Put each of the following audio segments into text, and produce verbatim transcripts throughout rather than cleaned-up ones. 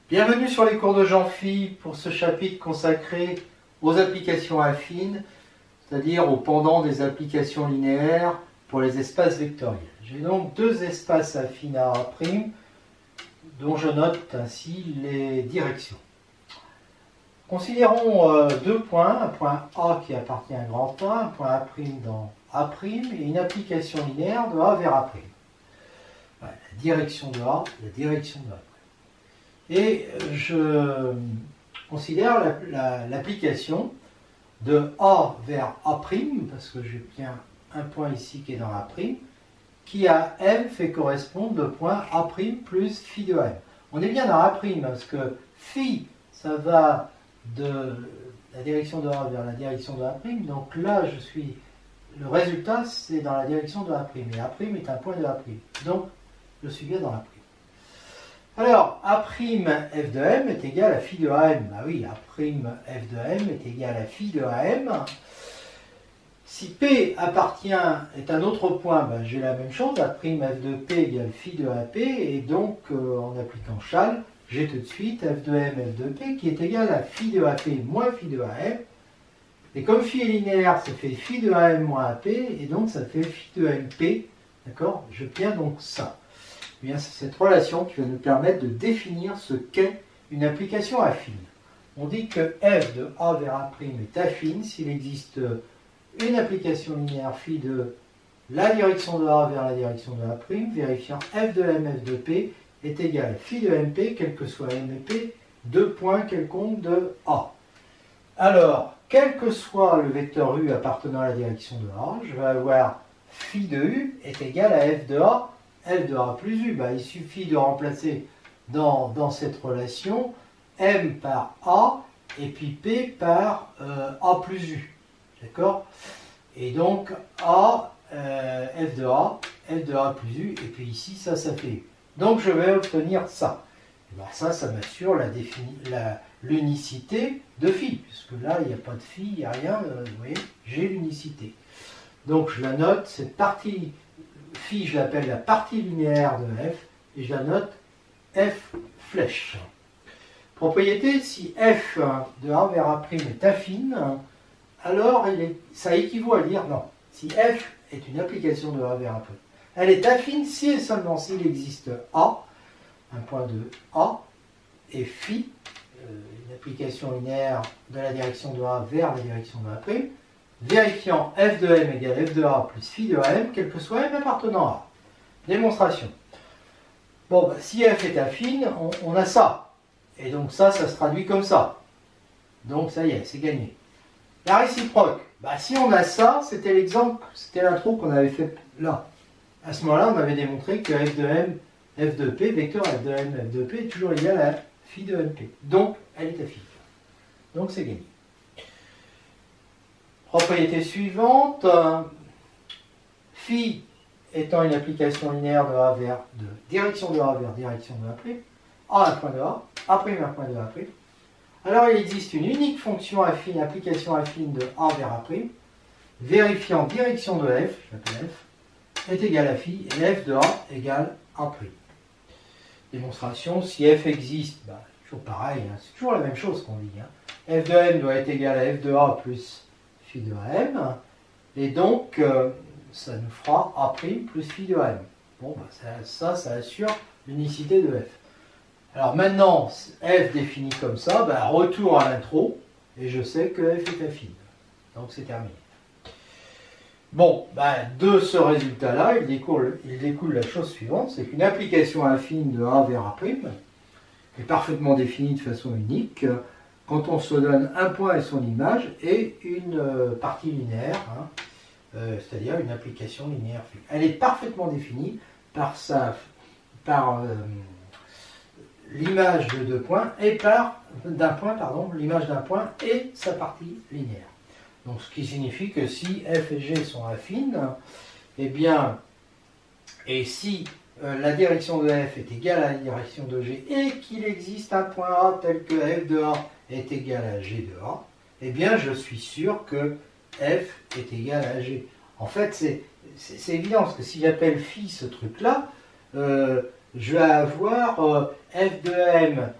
Bienvenue sur les cours de Jean-Phi pour ce chapitre consacré aux applications affines, c'est-à-dire au pendant des applications linéaires pour les espaces vectoriels. J'ai donc deux espaces affines à A', dont je note ainsi les directions. Considérons euh, deux points, un point A qui appartient à grand A, un point A' dans A' et une application linéaire de A vers A'. Voilà, la direction de A, la direction de A'. Et je considère l'application de A vers A', parce que j'ai bien un point ici qui est dans A', qui à M fait correspondre le point A' plus phi de M. On est bien dans A', parce que phi, ça va de la direction de A vers la direction de A', donc là, je suis, le résultat, c'est dans la direction de A', et A' est un point de A', donc je suis bien dans A'. Alors, A' f de M est égal à phi de A M. Ah oui, A' f de M est égal à phi de A M. Si P appartient, est un autre point, ben, j'ai la même chose. A' f de P égale phi de A P. Et donc, euh, en appliquant Chasles, j'ai tout de suite F de M, F de P qui est égal à phi de A P moins phi de A M. Et comme phi est linéaire, ça fait phi de A M moins A P. Et donc, ça fait phi de M P. D'accord? Je tiens donc ça. Eh bien, c'est cette relation qui va nous permettre de définir ce qu'est une application affine. On dit que f de A vers A' est affine s'il existe une application linéaire phi de la direction de A vers la direction de A', vérifiant f de M, f de P est égal à phi de M P, quel que soit M et P, deux points quelconques de A. Alors, quel que soit le vecteur U appartenant à la direction de A, je vais avoir phi de U est égal à f de A, f de A plus U, bah, il suffit de remplacer dans, dans cette relation M par A et puis P par euh, A plus U. D'accord? Et donc A, euh, f de A, f de A plus U, et puis ici, ça, ça fait U. Donc je vais obtenir ça. Et ben, ça, ça m'assure la l'unicité de phi, puisque là, il n'y a pas de phi, il n'y a rien, euh, vous voyez, j'ai l'unicité. Donc je la note, cette partie phi, je l'appelle la partie linéaire de f, et je la note f flèche. Propriété, si f de A vers A' est affine, alors il est, ça équivaut à dire, non, si f est une application de A vers A', elle est affine si et seulement s'il existe A, un point de A, et phi, euh, une application linéaire de la direction de A vers la direction de A', vérifiant f de M égale f de A plus phi de M, quel que soit M appartenant à A. Démonstration. Bon, bah, si f est affine, on, on a ça. Et donc ça, ça se traduit comme ça. Donc ça y est, c'est gagné. La réciproque. Bah, si on a ça, c'était l'exemple, c'était l'intro qu'on avait fait là. À ce moment-là, on avait démontré que f de M, f de P, vecteur f de M, f de P est toujours égal à phi de M P. Donc, elle est affine. Donc c'est gagné. Propriété suivante, euh, phi étant une application linéaire de A vers de direction de A vers direction de A', A un point de A, A' un point de A'. Alors il existe une unique fonction affine, application affine de A vers A', vérifiant direction de f, je l'appelle f, est égal à phi, et f de A égale A'. Démonstration, si f existe, bah, toujours pareil, hein, c'est toujours la même chose qu'on dit. Hein. F de M doit être égal à f de A plus phi de A M, et donc euh, ça nous fera A' plus phi de A M. Bon, bah, ça, ça, ça assure l'unicité de f. Alors maintenant, f défini comme ça, bah, retour à l'intro, et je sais que f est affine. Donc c'est terminé. Bon, bah, de ce résultat-là, il découle, il découle la chose suivante, c'est qu'une application affine de A vers A' est parfaitement définie de façon unique, quand on se donne un point et son image et une euh, partie linéaire, hein, euh, c'est-à-dire une application linéaire phi. Elle est parfaitement définie par, sa, par euh, l'image de deux points et par d'un point, pardon, l'image d'un point et sa partie linéaire. Donc ce qui signifie que si f et g sont affines, eh bien, et si euh, la direction de f est égale à la direction de g et qu'il existe un point A tel que f de A est égal à G de A, eh bien je suis sûr que F est égal à G. En fait, c'est évident, parce que si j'appelle phi ce truc-là, euh, je vais avoir euh, F de M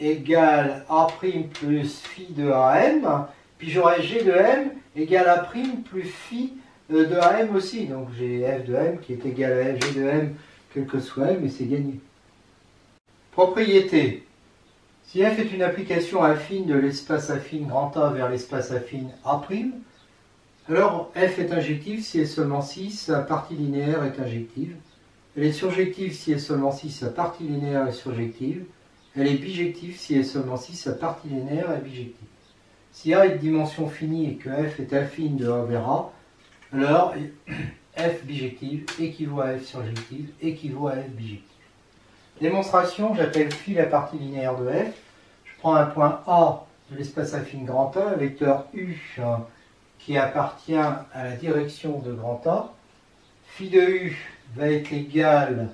égale A' plus phi de A M, puis j'aurai G de M égale A' plus phi de A M aussi. Donc j'ai F de M qui est égal à G de M, quel que soit M, et c'est gagné. Propriété. Si F est une application affine de l'espace affine grand A vers l'espace affine A', alors F est injective si et seulement si sa partie linéaire est injective. Elle est surjective si et seulement si sa partie linéaire est surjective. Elle est bijective si et seulement si sa partie linéaire est bijective. Si A est de dimension finie et que F est affine de A vers A, alors F bijective équivaut à F surjective équivaut à F bijective. Démonstration, j'appelle phi la partie linéaire de F. Je prends un point A de l'espace affine grand A, un vecteur U qui appartient à la direction de grand A. Phi de U va être égal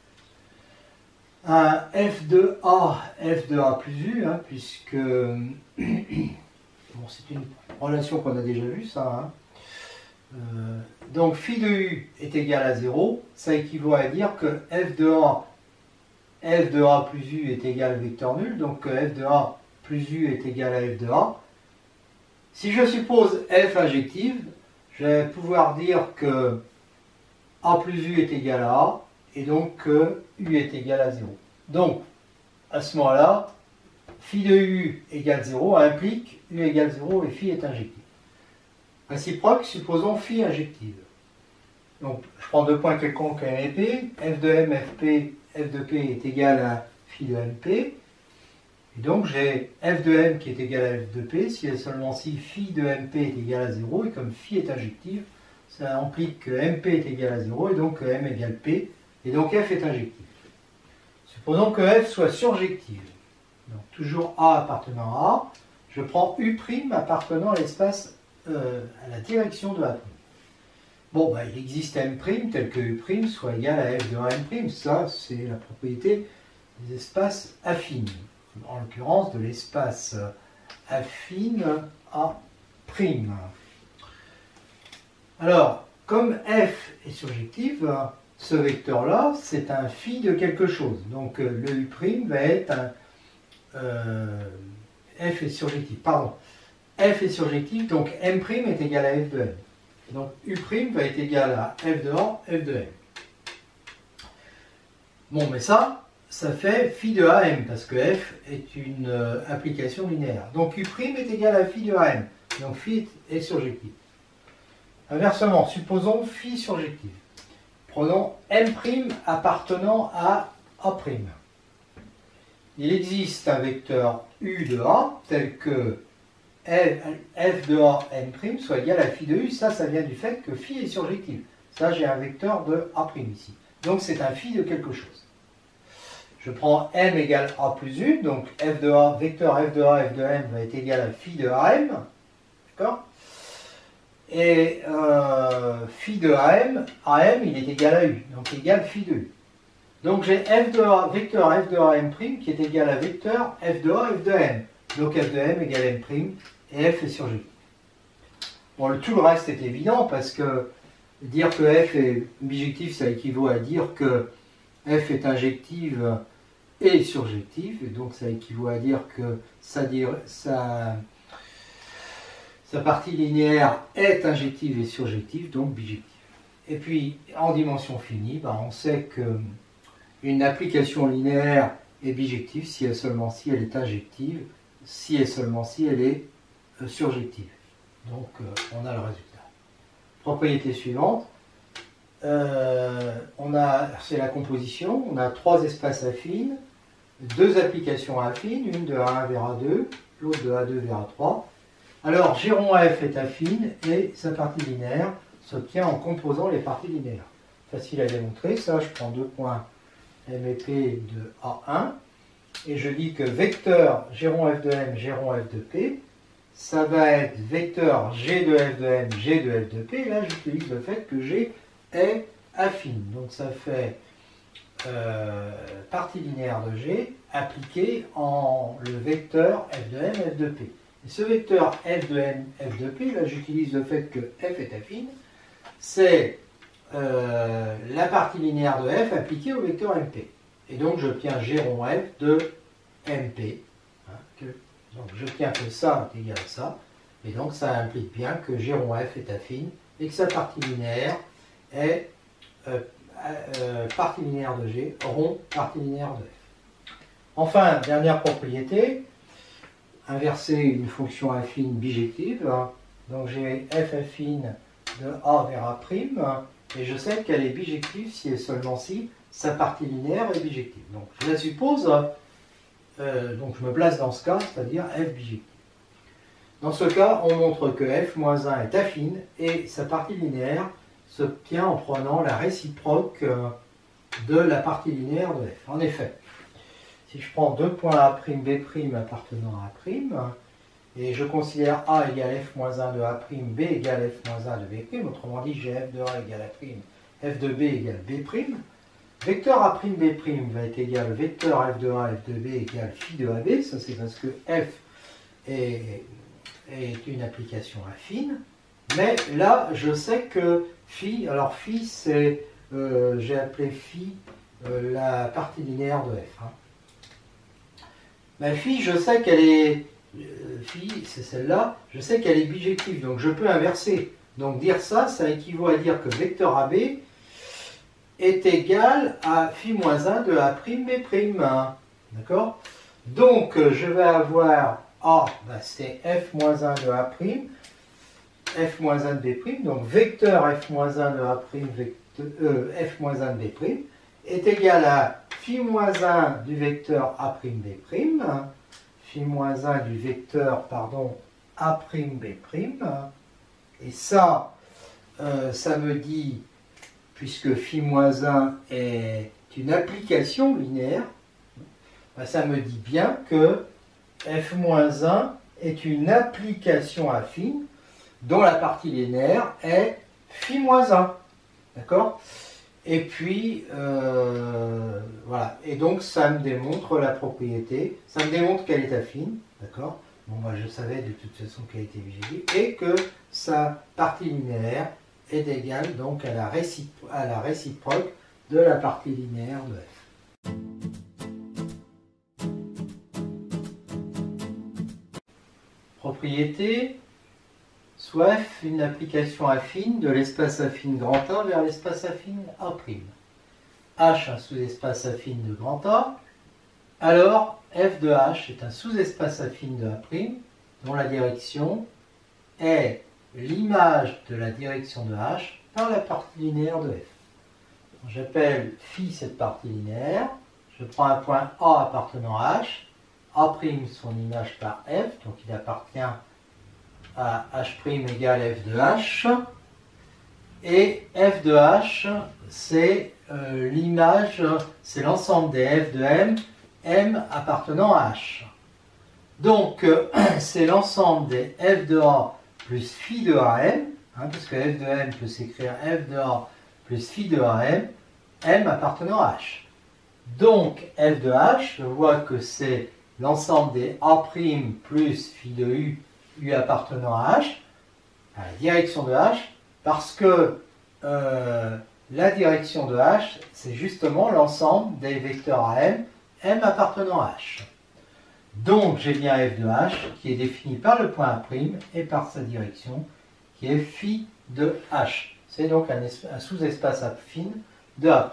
à F de A, F de A plus U, hein, puisque bon, c'est une relation qu'on a déjà vue, ça. Hein. Euh, donc phi de U est égal à zéro, ça équivaut à dire que F de A, F de A plus U est égal à vecteur nul, donc F de A plus U est égal à F de A. Si je suppose F injective, je vais pouvoir dire que A plus U est égal à A, et donc que U est égal à zéro. Donc, à ce moment-là, phi de U égale zéro implique U égale zéro et phi est injective. Réciproque, supposons phi injective. Donc, je prends deux points quelconques M et P, F de M, Fp, F de P est égal à phi de M P. Et donc, j'ai F de M qui est égal à F de P, si et seulement si phi de M P est égal à zéro, et comme phi est injective, ça implique que M P est égal à zéro, et donc que M égale P, et donc F est injective. Supposons que F soit surjective. Donc, toujours A appartenant à A, je prends U' appartenant à l'espace, euh, à la direction de A'. Bon, bah, il existe M' tel que U' soit égal à F de A M'. Ça, c'est la propriété des espaces affines. En l'occurrence, de l'espace affine A'. Alors, comme F est surjective, ce vecteur-là, c'est un phi de quelque chose. Donc, le U' va être un... Euh, F est surjectif, pardon. F est surjectif, donc M' est égal à F de M. Donc, U' va être égal à F de A, F de M. Bon, mais ça, ça fait phi de A M, parce que F est une euh, application linéaire. Donc, U' est égal à phi de A M. Donc, phi est surjectif. Inversement, supposons phi surjectif. Prenons M' appartenant à A'. Il existe un vecteur U de A tel que F de A M' soit égal à phi de U. Ça, ça vient du fait que phi est surjectif. Ça, j'ai un vecteur de A' ici. Donc, c'est un phi de quelque chose. Je prends M égale A plus U. Donc, F de A, vecteur F de A, F de M va être égal à phi de A M. D'accord ? Et euh, phi de A M, A M, il est égal à U. Donc, égal phi de U. Donc, j'ai F de A, vecteur F de A M' qui est égal à vecteur F de A, F de M. Donc, F de M égale M'. Et F est surjectif. Bon, le, tout le reste est évident parce que dire que F est bijectif, ça équivaut à dire que F est injective et surjective. Et donc, ça équivaut à dire que sa, sa, sa partie linéaire est injective et surjective, donc bijective. Et puis, en dimension finie, ben, on sait qu'une application linéaire est bijective si et seulement si elle est injective, si et seulement si elle est surjective. Donc, euh, on a le résultat. Propriété suivante, euh, on a, c'est la composition. On a trois espaces affines, deux applications affines, une de A un vers A deux, l'autre de A deux vers A trois. Alors, G rond F est affine et sa partie linéaire s'obtient en composant les parties linéaires. Facile à démontrer. Ça, je prends deux points M et P de A un et je dis que vecteur G rond F de M, G rond F de P, ça va être vecteur G de F de M, G de F de P. Là, j'utilise le fait que G est affine. Donc, ça fait euh, partie linéaire de G appliquée en le vecteur F de M, F de P. Et ce vecteur F de M, F de P, là, j'utilise le fait que F est affine. C'est euh, la partie linéaire de F appliquée au vecteur M P. Et donc, j'obtiens G rond F de M P. Hein, que, donc je tiens que ça est égal à ça, et donc ça implique bien que G rond F est affine et que sa partie linéaire est euh, euh, partie linéaire de G, rond partie linéaire de F. Enfin, dernière propriété, inverser une fonction affine bijective. Donc j'ai f affine de A vers A', et je sais qu'elle est bijective si et seulement si sa partie linéaire est bijective. Donc je la suppose, euh, donc je me place dans ce cas, c'est-à-dire f bijective. Dans ce cas, on montre que f moins un est affine et sa partie linéaire s'obtient en prenant la réciproque de la partie linéaire de f. En effet, si je prends deux points A', B' appartenant à A', et je considère A égale f moins un de A', B égale f moins un de B', autrement dit, j'ai f de A égale A', f de B égale B', vecteur A', B' va être égal vecteur f de A, f de B égale phi de A B, ça c'est parce que f est, est une application affine, mais là, je sais que phi, alors phi c'est, euh, j'ai appelé phi euh, la partie linéaire de f. Hein. Ma phi, je sais qu'elle est, euh, phi, c'est celle-là, je sais qu'elle est bijective, donc je peux inverser. Donc dire ça, ça équivaut à dire que vecteur A B est égal à phi moins un de A', B'. D'accord? Donc je vais avoir A, ben, c'est f moins un de A', f moins un de B', donc vecteur f moins un de A', vecteur, euh, f moins un de B' est égal à phi moins un du vecteur A', B', phi moins un du vecteur, pardon, A', B', et ça, euh, ça me dit, puisque phi moins un est une application linéaire, ben ça me dit bien que f moins un est une application affine dont la partie linéaire est phi moins un. D'accord? Et puis, euh, voilà. Et donc, ça me démontre la propriété, ça me démontre qu'elle est affine. D'accord? Bon, bah, je savais de toute façon qu'elle était bijective. Et que sa partie linéaire est égale donc à la, récipro à la réciproque de la partie linéaire de f. Propriété, soit f une application affine de l'espace affine grand A vers l'espace affine A'. H un sous-espace affine de grand A, alors f de h est un sous-espace affine de A' dont la direction est l'image de la direction de h par la partie linéaire de f. J'appelle phi cette partie linéaire, je prends un point A appartenant à h, A' son image par f, donc il appartient à h' égale f de h, et f de h, c'est euh, l'image, c'est l'ensemble des f de m, m appartenant à h. Donc, euh, c'est l'ensemble des f de a plus phi de am, hein, parce que f de m peut s'écrire f de a plus phi de am, m appartenant à h. Donc, f de h, je vois que c'est l'ensemble des a' plus phi de u, u appartenant à h, à la direction de h, parce que euh, la direction de h, c'est justement l'ensemble des vecteurs am, m appartenant à h. Donc j'ai bien f de h qui est défini par le point A' et par sa direction qui est phi de h. C'est donc un, un sous-espace affine de A'.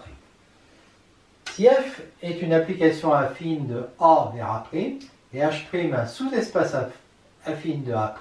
Si f est une application affine de A vers A' et h' un sous-espace affine de A',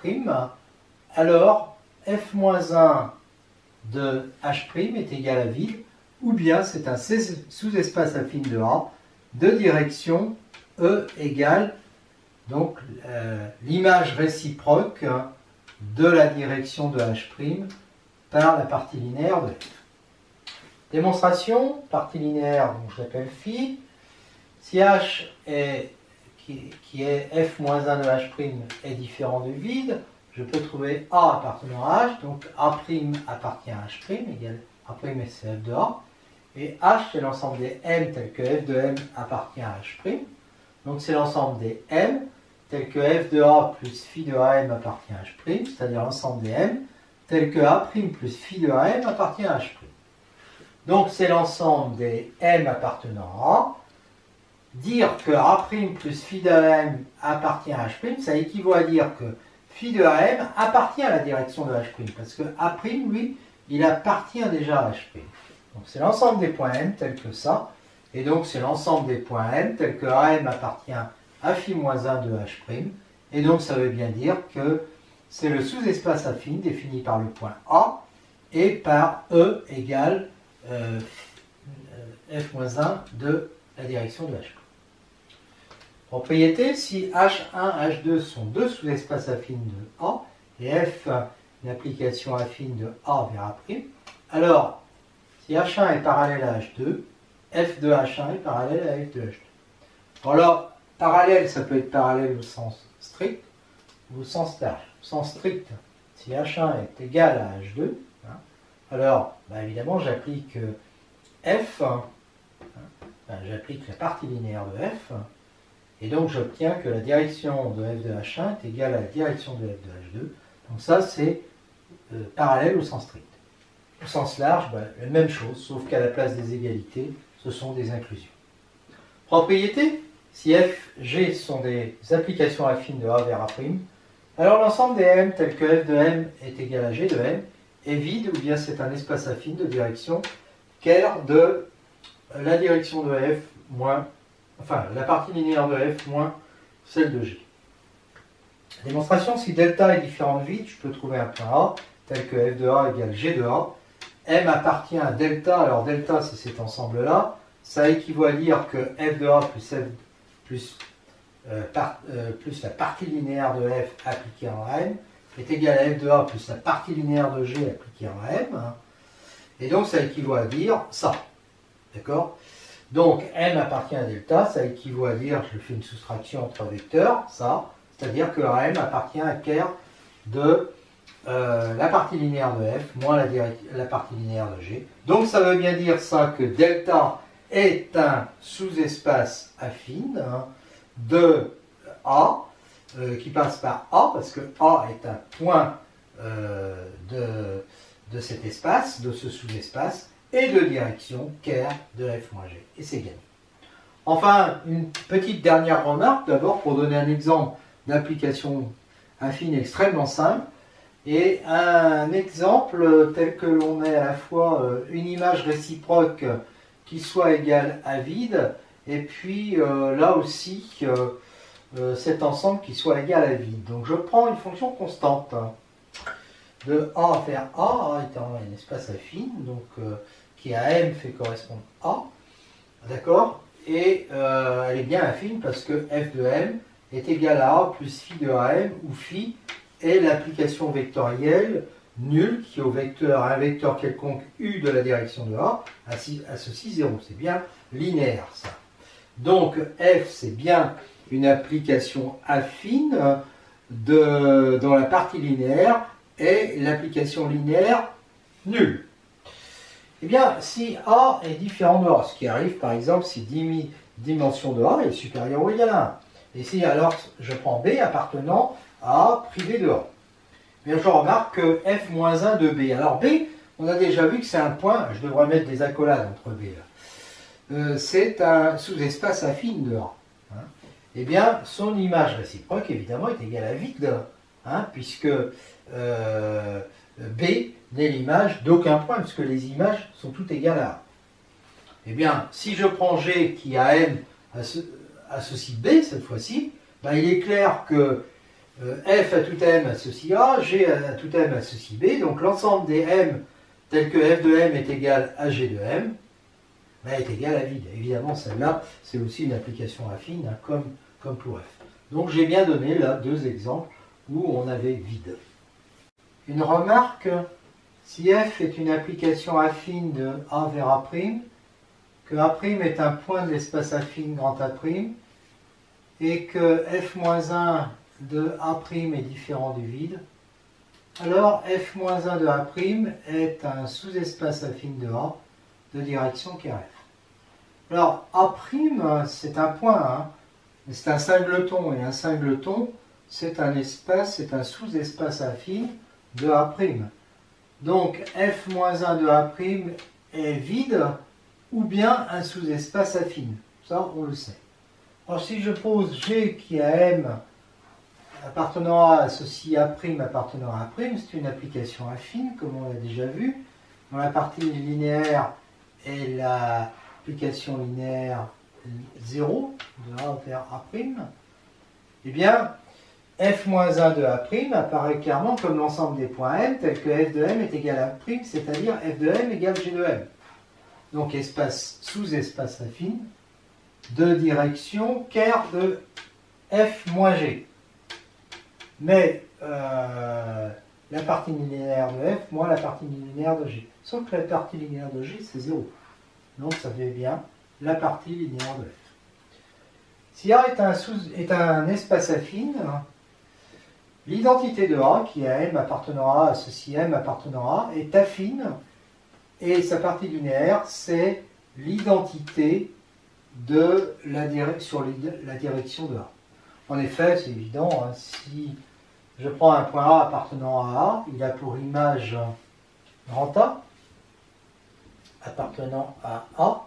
alors f moins un de h' est égal à vide, ou bien c'est un sous-espace affine de A de direction E égale donc euh, l'image réciproque de la direction de h' par la partie linéaire de f. Démonstration, partie linéaire, donc je l'appelle phi. Si h est, qui, qui est f moins un de h' est différent du vide, je peux trouver A appartenant à H, donc A' appartient à H', égale A' c'est f de A, et H c'est l'ensemble des M tel que f de M appartient à H', donc c'est l'ensemble des M tel que f de A plus phi de A M appartient à H', c'est-à-dire l'ensemble des M tel que A' plus phi de A M appartient à H'. Donc c'est l'ensemble des M appartenant à A, dire que A' plus phi de A M appartient à H', ça équivaut à dire que phi de A M appartient à la direction de H', parce que A', lui, il appartient déjà à H'. Donc c'est l'ensemble des points M tels que ça, et donc c'est l'ensemble des points M tels que A M appartient à phi moins un de H', et donc ça veut bien dire que c'est le sous-espace affine défini par le point A et par E égale euh, f moins un de la direction de H'. Propriété, si H un, H deux sont deux sous-espaces affines de A, et F une application affine de A vers A', alors si H un est parallèle à H deux, F de H un est parallèle à F de H deux. Alors, parallèle, ça peut être parallèle au sens strict ou au sens large. Au sens strict, si H un est égal à H deux, hein, alors bah évidemment j'applique F, hein, ben, j'applique la partie linéaire de F, et donc j'obtiens que la direction de F de H un est égale à la direction de F de H deux. Donc ça c'est euh, parallèle au sens strict. Au sens large, ben, la même chose, sauf qu'à la place des égalités, ce sont des inclusions. Propriété, si F, G sont des applications affines de A vers A', alors l'ensemble des M tels que F de M est égal à G de M est vide, ou bien c'est un espace affine de direction ker de la direction de F moins, enfin la partie linéaire de F moins celle de G. Démonstration, si delta est différent de vide, je peux trouver un point A tel que F de A égale G de A. M appartient à delta, alors delta c'est cet ensemble-là, ça équivaut à dire que F de A plus F plus, euh, par, euh, plus la partie linéaire de F appliquée en M est égal à F de A plus la partie linéaire de G appliquée en M. Hein. Et donc ça équivaut à dire ça. D'accord? Donc M appartient à delta, ça équivaut à dire, je fais une soustraction entre vecteurs, ça, c'est-à-dire que M appartient à ker de euh, la partie linéaire de F moins la, la partie linéaire de G. Donc ça veut bien dire ça que delta est un sous-espace affine hein, de A euh, qui passe par A, parce que A est un point euh, de, de cet espace, de ce sous-espace, et de direction ker de F moins G. Et c'est gagné. Enfin, une petite dernière remarque, d'abord pour donner un exemple d'application affine extrêmement simple, et un exemple tel que l'on ait à la fois une image réciproque qui soit égale à vide, et puis euh, là aussi euh, euh, cet ensemble qui soit égal à vide. Donc je prends une fonction constante de A vers A, A étant un espace affine, donc euh, qui à M fait correspondre A, d'accord, et euh, elle est bien affine parce que F de M est égal à A plus phi de A M, où phi est l'application vectorielle nulle qui au vecteur, un vecteur quelconque U de la direction de A associe zéro. C'est bien linéaire ça. Donc F c'est bien une application affine de, dans la partie linéaire et l'application linéaire nulle. Eh bien, si A est différent de A, ce qui arrive par exemple si dimension de A est supérieure ou égale à un, et si alors je prends B appartenant à A privé de A, bien je remarque que F moins un de B. Alors B, on a déjà vu que c'est un point, je devrais mettre des accolades entre B là, euh, c'est un sous-espace affine de A. Hein. Eh bien, son image réciproque évidemment est égale à vide, hein, puisque euh, B n'est l'image d'aucun point, puisque les images sont toutes égales à A. Eh bien, si je prends G qui à M associe B cette fois-ci, ben, il est clair que euh, F à tout M associe A, G à tout M associe B, donc l'ensemble des M tels que F de M est égal à G de M, ben, est égal à vide. Évidemment, celle-là, c'est aussi une application affine, hein, comme, comme pour F. Donc j'ai bien donné là deux exemples où on avait vide. Une remarque, si F est une application affine de A vers A', que A' est un point de l'espace affine grand A', et que F moins un de A' est différent du vide, alors F moins un de A' est un sous-espace affine de A de direction ker F. Alors A' c'est un point, hein, mais c'est un singleton, et un singleton c'est un espace, c'est un sous-espace affine de A'. Donc F moins un de A' est vide ou bien un sous-espace affine. Ça, on le sait. Alors si je pose G qui a M appartenant à associe A' appartenant à A', c'est une application affine, comme on l'a déjà vu. Dans la partie linéaire est l'application linéaire zéro, de A vers A'. Eh bien, f moins un de A' apparaît clairement comme l'ensemble des points M, tel que f de M est égal à A', c'est-à-dire f de M égale G de M. Donc espace sous-espace affine de direction ker de f moins G. Mais euh, la partie linéaire de f moins la partie linéaire de G. Sauf que la partie linéaire de G, c'est zéro. Donc ça fait bien la partie linéaire de f. Si A est un, sous, est un espace affine, l'identité de A, qui a M appartenant à A, associé M appartenant à A, est affine, et sa partie linéaire, c'est l'identité de la sur la direction de A. En effet, c'est évident, hein, si je prends un point A appartenant à A, il a pour image grand A, appartenant à A,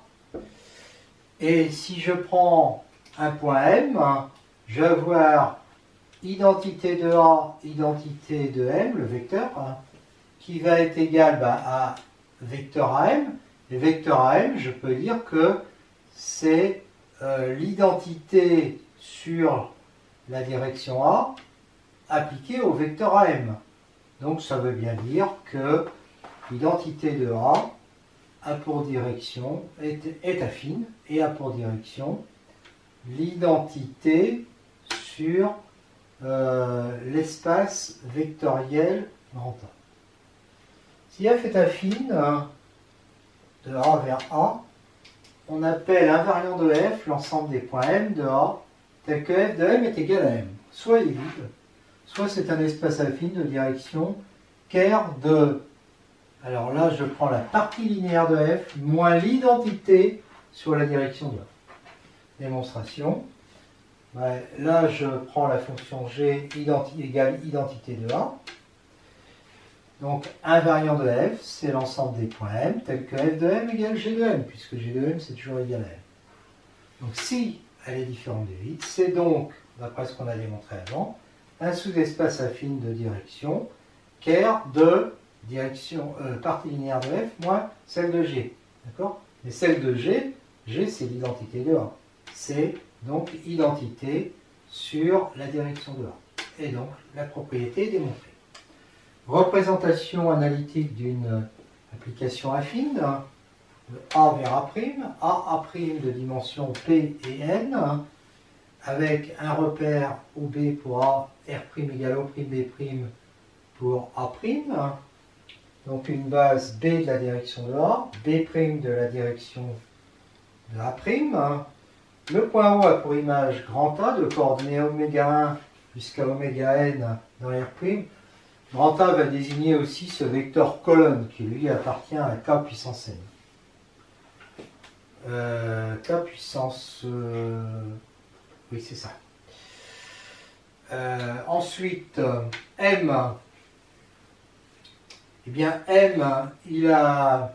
et si je prends un point M, je vais avoir identité de A, identité de M, le vecteur, hein, qui va être égal bah, à vecteur A M. Et vecteur A M, je peux dire que c'est euh, l'identité sur la direction A appliquée au vecteur A M. Donc ça veut bien dire que l'identité de A a pour direction, est, est affine, et a pour direction l'identité sur euh, l'espace vectoriel grand A. Si f est affine, de A vers A, on appelle invariant de f l'ensemble des points M de A, tel que f de M est égal à M. Soit il est vide, soit c'est un espace affine de direction ker de... Alors là, je prends la partie linéaire de f moins l'identité sur la direction de A. Démonstration. Ouais, là, je prends la fonction g identi égale identité de A. Donc, invariant de f, c'est l'ensemble des points M, tel que f de M égale g de M, puisque g de M, c'est toujours égal à M. Donc, si elle est différente du vide, c'est donc, d'après ce qu'on a démontré avant, un sous-espace affine de direction, ker de direction, euh, partie linéaire de f moins celle de G. D'accord? Mais celle de G, G, c'est l'identité de A. C'est donc identité sur la direction de A. Et donc, la propriété est démontrée. Représentation analytique d'une application affine, de A vers A', A, A' de dimension P et N, avec un repère O B pour A, R' égale O' B' pour A', donc une base B de la direction de A, B' de la direction de A'. Le point O a pour image grand A, de coordonnées oméga un jusqu'à oméga n dans R'. Grand A va désigner aussi ce vecteur colonne qui lui appartient à K puissance n. Euh, K puissance... Euh, oui, c'est ça. Euh, ensuite, M. Eh bien, M, il a...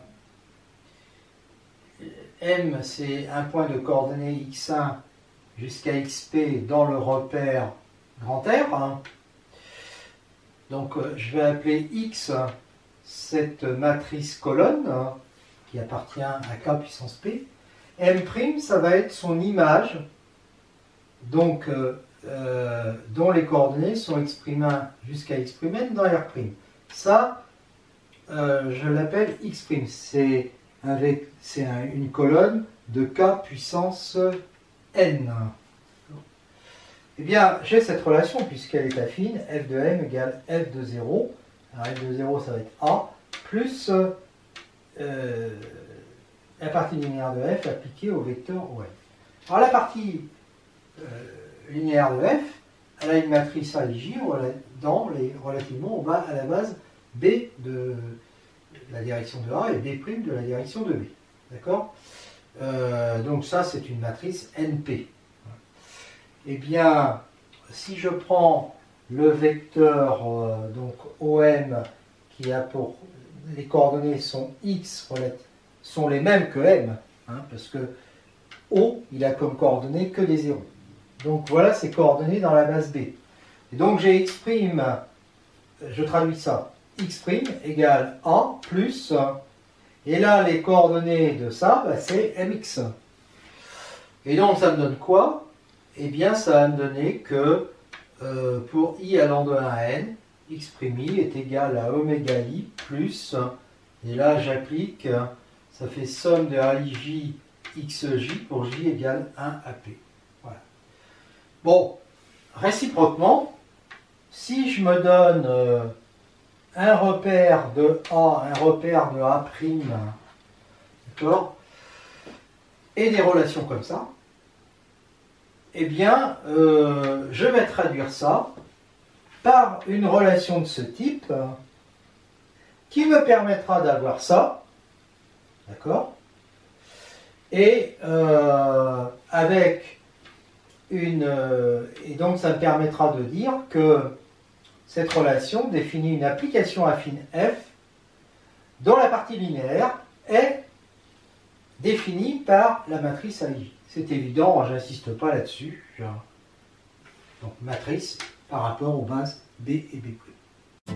M, c'est un point de coordonnées x un jusqu'à xp dans le repère grand R. Hein. Donc, je vais appeler X cette matrice colonne hein, qui appartient à K puissance P. M', ça va être son image, donc, euh, dont les coordonnées sont x' un jusqu'à x' n dans R'. Ça, euh, je l'appelle X'. C'est avec c'est un, une colonne de K puissance n. Eh bien, j'ai cette relation puisqu'elle est affine, f de m égale f de zéro. Alors f de zéro, ça va être A, plus euh, la partie linéaire de f appliquée au vecteur O M. Alors la partie euh, linéaire de f, elle a une matrice A et J dans les, relativement au bas, à la base B de la direction de A et B' de la direction de B. D'accord euh, Donc ça, c'est une matrice N P. Eh bien, si je prends le vecteur euh, donc O M qui a pour les coordonnées sont x sont les mêmes que M, hein, parce que O, il a comme coordonnées que des zéros. Donc voilà ses coordonnées dans la base B. Et donc j'ai x', je traduis ça, x' égale A plus, et là les coordonnées de ça, bah, c'est mx. Et donc ça me donne quoi? Eh bien ça va me donner que euh, pour i allant de un à n, x' i est égal à oméga i plus, et là j'applique, ça fait somme de aij xj pour j égale un à p. Voilà. Bon, réciproquement, si je me donne euh, un repère de A, un repère de A', d'accord, et des relations comme ça, eh bien, euh, je vais traduire ça par une relation de ce type qui me permettra d'avoir ça, d'accord, et euh, avec une... Euh, et donc ça me permettra de dire que cette relation définit une application affine f dont la partie linéaire est définie par la matrice A I J. C'est évident, je n'insiste pas là-dessus. Donc matrice par rapport aux bases B et B plus.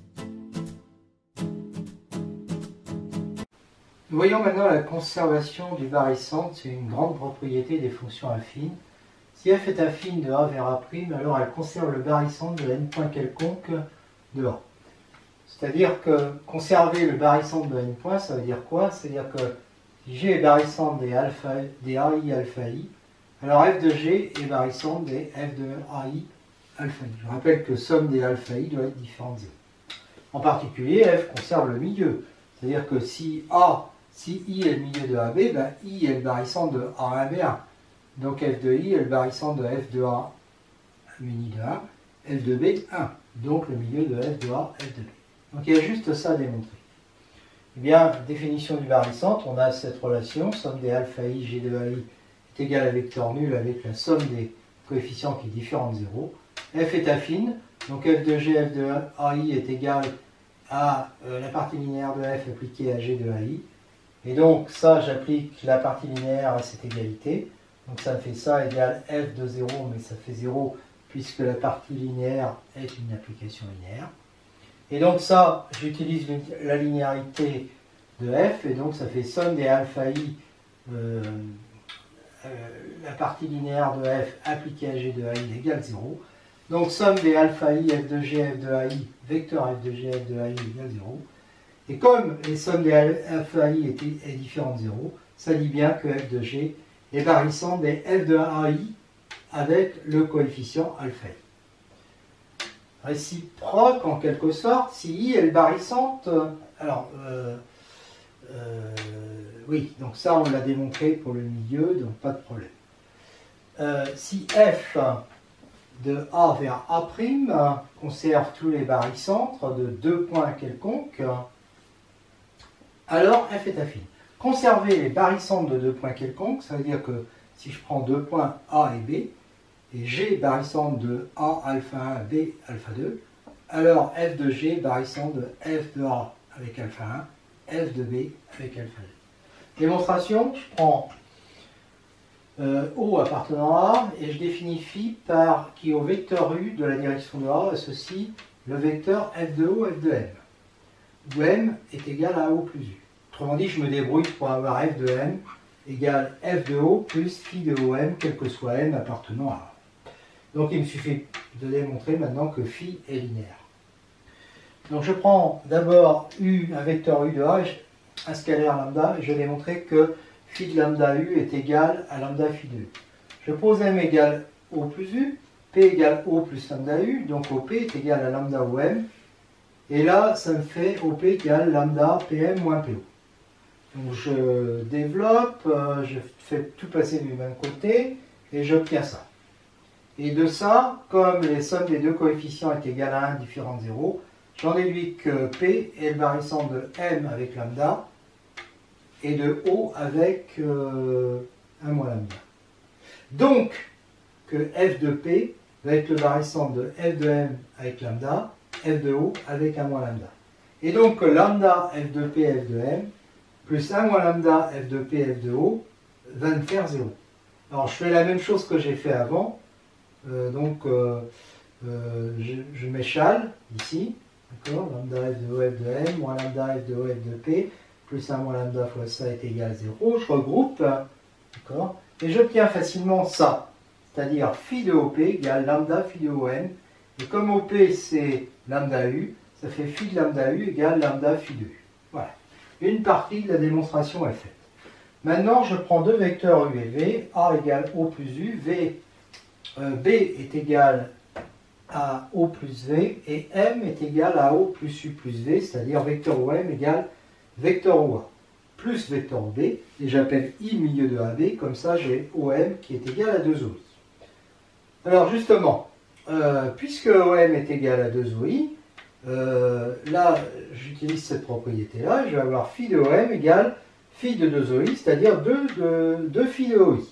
Nous voyons maintenant la conservation du barycentre, c'est une grande propriété des fonctions affines. Si f est affine de A vers A', alors elle conserve le barycentre de n points quelconque de A. C'est-à-dire que conserver le barycentre de n points, ça veut dire quoi? C'est-à-dire que si G est barycentre des, alpha, des A I alpha I, alors f de G est barycentre des f de A I alpha I. Je rappelle que somme des alpha I doit être différente de zéro. En particulier, f conserve le milieu. C'est-à-dire que si A, si I est le milieu de A B, ben I est le barycentre de A un B un. Donc f de I est le barycentre de f de A muni de un, f de B un. Donc le milieu de f de A, f de B. Donc il y a juste ça à démontrer. Eh bien, définition du barycentre, on a cette relation, somme des alpha I, G de A I est égale à vecteur nul avec la somme des coefficients qui est différente de zéro. F est affine, donc f de G, f de A I est égal à euh, la partie linéaire de f appliquée à G de A I. Et donc ça, j'applique la partie linéaire à cette égalité. Donc ça me fait ça égale f de zéro, mais ça fait zéro puisque la partie linéaire est une application linéaire. Et donc ça, j'utilise la linéarité de f, et donc ça fait somme des alpha i, euh, euh, la partie linéaire de f appliquée à g de i égale zéro. Donc somme des alpha i, f de g, f de i, vecteur f de g, f de i égale zéro. Et comme les sommes des alpha i est, est différente de zéro, ça dit bien que f de g est barycentre des f de i avec le coefficient alpha i. Réciproque en quelque sorte, si i est le barycentre, alors euh, euh, oui, donc ça on l'a démontré pour le milieu, donc pas de problème. Euh, si f de A vers A' conserve tous les barycentres de deux points quelconques, alors f est affine. Conserver les barycentres de deux points quelconques, ça veut dire que si je prends deux points A et B, et G barycentre de A alpha un, B alpha deux, alors f de G barycentre de f de A avec alpha un, f de B avec alpha deux. Démonstration, je prends euh, O appartenant à A et je définis phi par qui au vecteur U de la direction de A associe le vecteur f de O, f de M, où M est égal à O plus U. Autrement dit, je me débrouille pour avoir f de M égale f de O plus phi de O M, quel que soit M appartenant à A. Donc il me suffit de démontrer maintenant que phi est linéaire. Donc je prends d'abord U, un vecteur U de A, un scalaire lambda, et je vais démontrer que phi de lambda U est égal à lambda phi de U. Je pose M égale O plus U, P égale O plus lambda U, donc O P est égal à lambda O M, et là ça me fait O P égale lambda P M moins P O. Donc je développe, je fais tout passer du même côté, et j'obtiens ça. Et de ça, comme les sommes des deux coefficients est égales à un différent de zéro, j'en déduis que P est le barycentre de M avec lambda et de O avec euh, un moins lambda. Donc, que F de P va être le barycentre de F de M avec lambda, F de O avec un moins lambda. Et donc que lambda F de P, F de M, plus un moins lambda F de P, F de O, va me faire zéro. Alors je fais la même chose que j'ai fait avant. Euh, donc euh, euh, je, je m'échale ici. D'accord, lambda f de O f de m moins lambda f de O f de p plus un moins lambda fois ça est égal à zéro. Je regroupe. D'accord, et j'obtiens facilement ça. C'est-à-dire phi de O P égale lambda phi de O m. Et comme O P c'est lambda U, ça fait phi de lambda U égale lambda phi de U. Voilà. Une partie de la démonstration est faite. Maintenant, je prends deux vecteurs U et V. A égale O plus U. V, euh, B est égal à O plus V. Et M est égal à O plus U plus V. C'est-à-dire vecteur O M égale vecteur O A plus vecteur O B. Et j'appelle I milieu de A B. Comme ça, j'ai O M qui est égal à deux O I. Alors justement, euh, puisque O M est égal à deux O I, euh, là, j'utilise cette propriété-là, je vais avoir phi de O M égale phi de deux O I, c'est-à-dire deux phi de O I.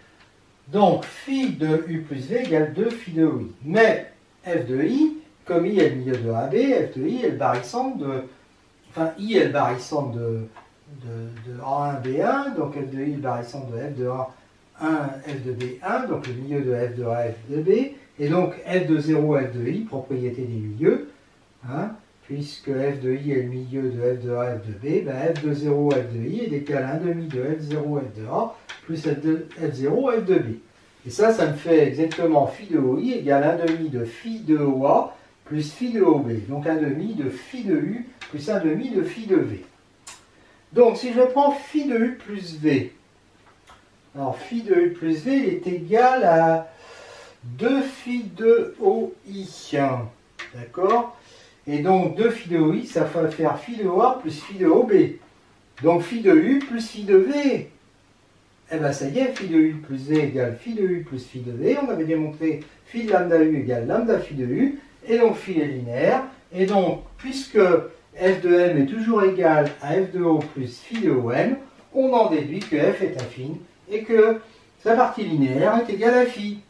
Donc, phi de U plus V égale deux phi de O I. Mais f de I, comme I est le milieu de A B, f de I est le barycentre de... Enfin, I est le barycentre de, de, de A un B un, donc f de I est le barycentre de f de A un, f de B un, donc le milieu de f de A, f de B, et donc f de zéro, f de I, propriété des milieux, hein, puisque f de I est le milieu de f de A, f de B, ben f de zéro, f de I est égal à un demi de f zéro, f de A, plus f de f zéro, f de B. Et ça, ça me fait exactement phi de O I égale un demi de phi de O A plus phi de O B, donc un demi de phi de U plus un demi de phi de V. Donc, si je prends phi de U plus V, alors phi de U plus V est égal à deux phi de O I. D'accord? Et donc deux phi de O I, ça va faire phi de O A plus phi de O B. Donc phi de U plus phi de V. Eh bien ça y est, phi de U plus V égale phi de U plus phi de V. On avait démontré phi de lambda U égale lambda phi de U. Et donc phi est linéaire. Et donc, puisque f de m est toujours égal à f de O plus phi de O m, on en déduit que f est affine et que sa partie linéaire est égale à phi.